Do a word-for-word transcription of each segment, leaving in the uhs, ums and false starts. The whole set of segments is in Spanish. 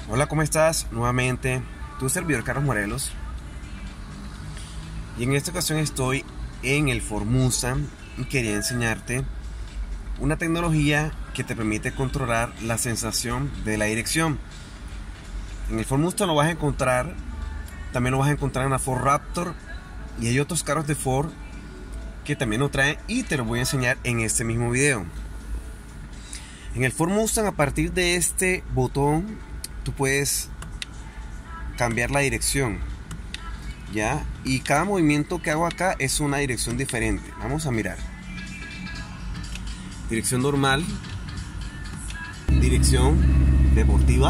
Hola, ¿cómo estás? Nuevamente, tu servidor Carlos Morelos. Y en esta ocasión estoy en el Ford Mustang y quería enseñarte una tecnología que te permite controlar la sensación de la dirección. En el Ford Mustang lo vas a encontrar, también lo vas a encontrar en la Ford Raptor y hay otros carros de Ford que también lo traen y te lo voy a enseñar en este mismo video. En el Ford Mustang, a partir de este botón, tú puedes cambiar la dirección, ¿ya? Y cada movimiento que hago acá es una dirección diferente. Vamos a mirar. Dirección normal, dirección deportiva,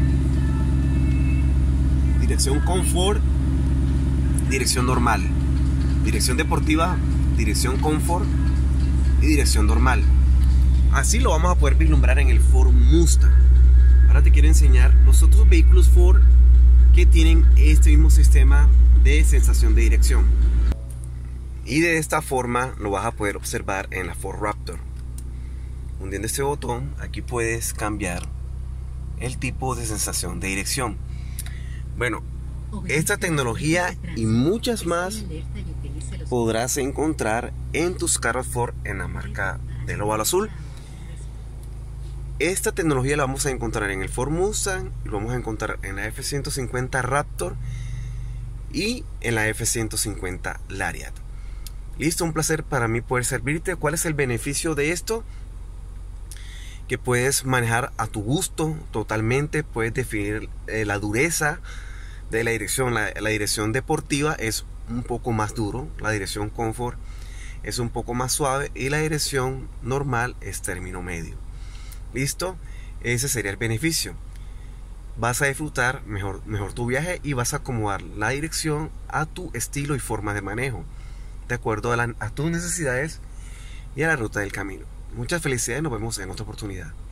dirección confort, dirección normal, dirección deportiva, dirección confort y dirección normal. Así lo vamos a poder vislumbrar en el Ford Mustang. Ahora te quiero enseñar los otros vehículos Ford que tienen este mismo sistema de sensación de dirección. Y de esta forma lo vas a poder observar en la Ford Raptor. Hundiendo este botón, aquí puedes cambiar el tipo de sensación de dirección. Bueno, esta tecnología y muchas más podrás encontrar en tus carros Ford en la marca del óvalo azul. Esta tecnología la vamos a encontrar en el Ford Mustang, lo vamos a encontrar en la F ciento cincuenta Raptor y en la F ciento cincuenta Lariat. Listo, un placer para mí poder servirte. ¿Cuál es el beneficio de esto? Que puedes manejar a tu gusto totalmente, puedes definir eh, la dureza de la dirección. La, la dirección deportiva es un poco más duro, la dirección confort es un poco más suave y la dirección normal es término medio. Listo, ese sería el beneficio. Vas a disfrutar mejor, mejor tu viaje y vas a acomodar la dirección a tu estilo y forma de manejo, de acuerdo a, la, a tus necesidades y a la ruta del camino. Muchas felicidades, nos vemos en otra oportunidad.